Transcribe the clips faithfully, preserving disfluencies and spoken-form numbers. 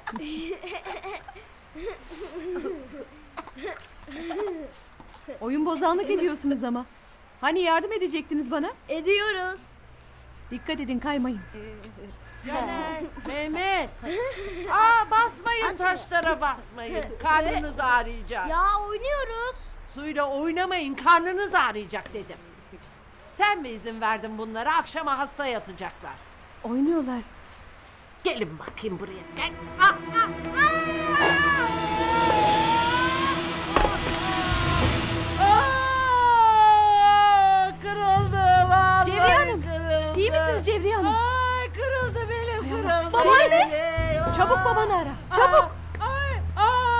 Oyun bozanlık ediyorsunuz ama. Hani yardım edecektiniz bana? Ediyoruz. Dikkat edin, kaymayın. Caner, Mehmet. Aa, basmayın taşlara, basmayın. Karnınız ağrıyacak. Ya oynuyoruz. Suyla oynamayın, karnınız ağrıyacak dedim. Sen mi izin verdin bunlara? Akşama hasta yatacaklar. Oynuyorlar. Gelin bakayım buraya. Gel. Ah, ah, ah! Aa, kırıldı vallahi. Cevriye Hanım, kırıldı. İyi misiniz Cevriye Hanım? Ay, kırıldı benim, kırıldı. Babaanne! Eyvah. Çabuk babanı ara. Çabuk. Ay, ay.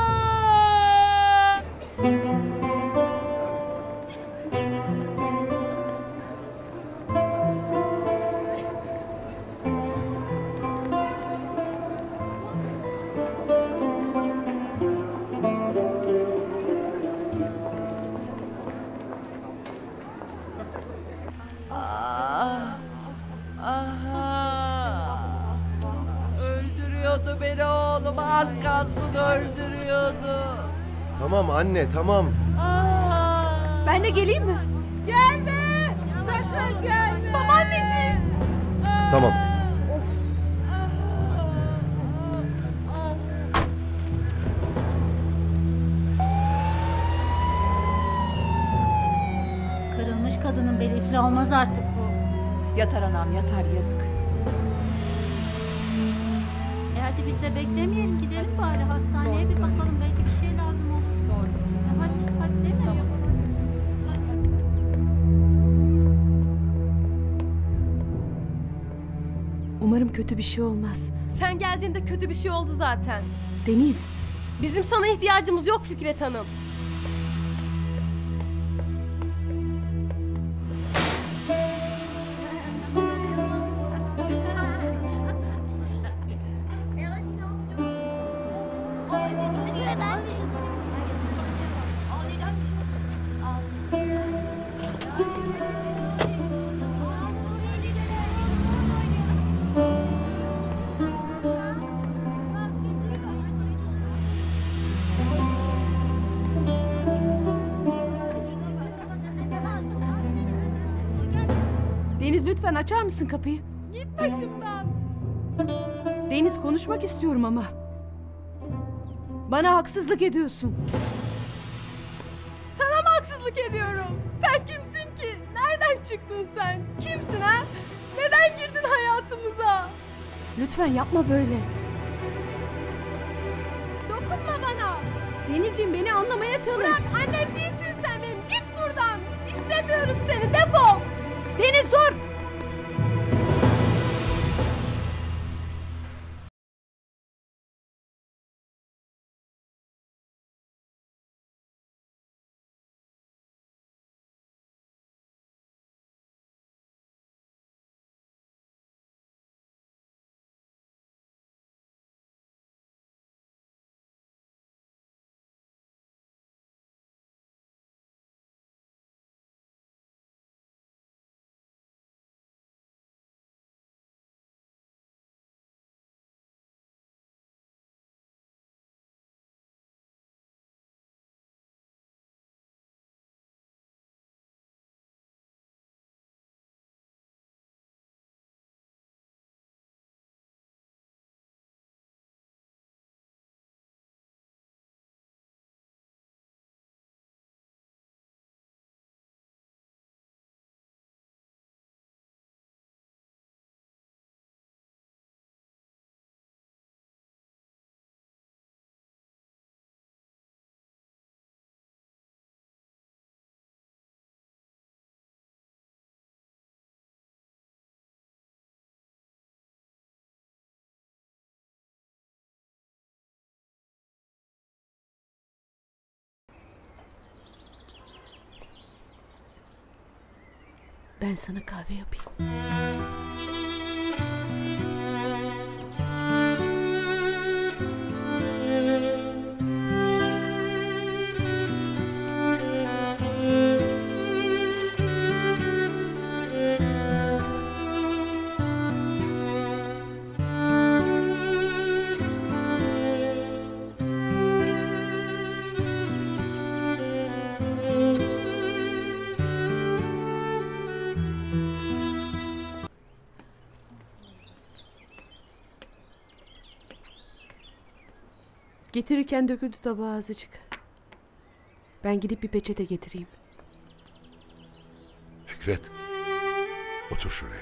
Öldürüyordu beni oğlum, az kalsın öldürüyordu. Tamam anne, tamam. Aa, Ben de geleyim mi? gelme, sakın gelme. Babaanneciğim. Tamam. Kırılmış kadının beli iflah olmaz artık bu. Yatar anam, yatar, yazık. E hadi biz de beklemeyelim, gidelim bari hastaneye Doğru bir bakalım, söylüyorsun. belki bir şey lazım olur. Doğru. E hadi, hadi değil mi? Tamam. Umarım kötü bir şey olmaz. Sen geldiğinde kötü bir şey oldu zaten. Deniz, Bizim sana ihtiyacımız yok Fikret Hanım. Deniz lütfen açar mısın kapıyı? Git başımdan. Deniz, konuşmak istiyorum ama. Bana haksızlık ediyorsun. Sana mı haksızlık ediyorum? Sen kimsin ki? Nereden çıktın sen? Kimsin ha? Neden girdin hayatımıza? Lütfen yapma böyle. Dokunma bana. Denizciğim, beni anlamaya çalış. Bırak, annem değilsin sen benim. Git buradan. İstemiyoruz seni. Defol. Deniz dur! Ben sana kahve yapayım. Getirirken döküldü tabağa azıcık. Ben gidip bir peçete getireyim. Fikret, otur şuraya.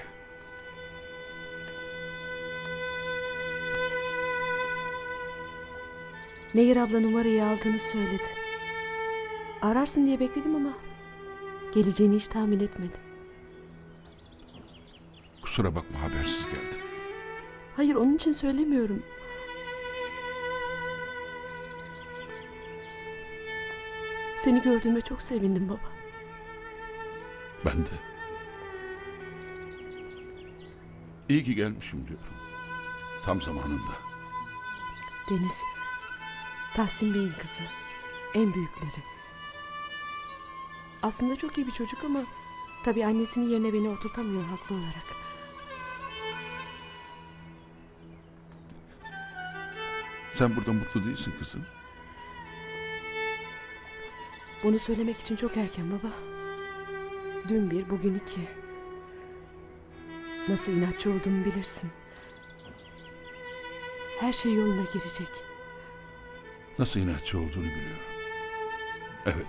Nehir abla numarayı aldığını söyledi. Ararsın diye bekledim ama geleceğini hiç tahmin etmedim. Kusura bakma, habersiz geldim. Hayır, onun için söylemiyorum. Seni gördüğüme çok sevindim baba. Ben de. İyi ki gelmişim diyorum. Tam zamanında. Deniz, Tahsin Bey'in kızı. En büyükleri. Aslında çok iyi bir çocuk ama tabii annesinin yerine beni oturtamıyor haklı olarak. Sen burada mutlu değilsin kızım. Bunu söylemek için çok erken baba. Dün bir, bugün iki. Nasıl inatçı olduğumu bilirsin. Her şey yoluna girecek. Nasıl inatçı olduğunu biliyorum. Evet.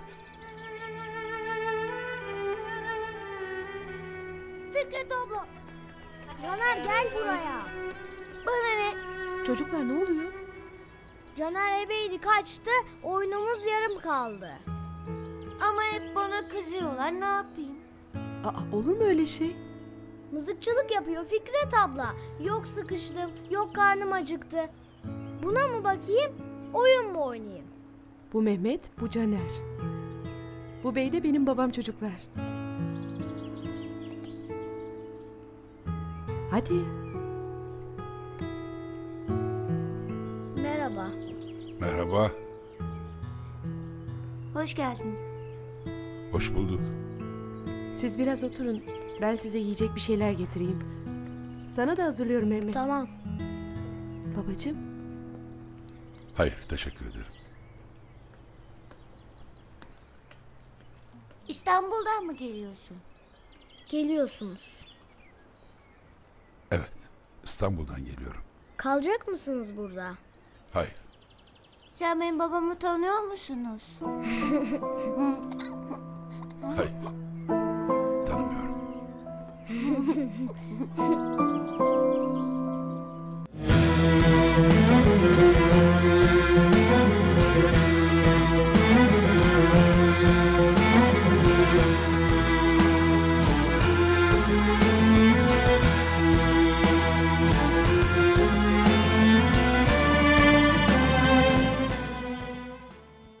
Fikret abla. Caner gel buraya. Bana ne? Çocuklar ne oluyor? Caner ebeydi kaçtı. Oyunumuz yarım kaldı. Ama hep bana kızıyorlar. Ne yapayım? Aa, olur mu öyle şey? Mızıkçılık yapıyor Fikret abla. Yok sıkıştım, yok karnım acıktı. Buna mı bakayım, oyun mu oynayayım? Bu Mehmet, bu Caner. Bu bey de benim babam çocuklar. Hadi. Merhaba. Merhaba. Hoş geldin. Hoş bulduk. Siz biraz oturun. Ben size yiyecek bir şeyler getireyim. Sana da hazırlıyorum Mehmet. Tamam. Babacığım. Hayır, teşekkür ederim. İstanbul'dan mı geliyorsun? Geliyorsunuz. Evet, İstanbul'dan geliyorum. Kalacak mısınız burada? Hayır. Sen benim babamı tanıyor musunuz? Hayır. Tanımıyorum.